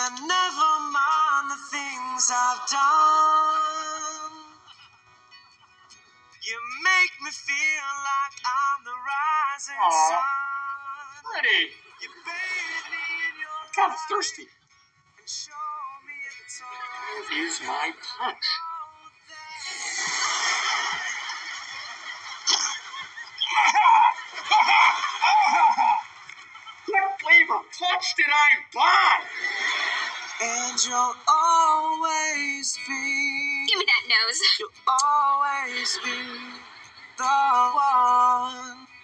And never mind the things I've done. You make me feel like I'm the rising sun. Pretty. You bathe me in your Kind of thirsty. light and show me it's alright. Here's my punch. What flavor punch did I buy? And you'll always be. Give me that nose. You'll always be the one.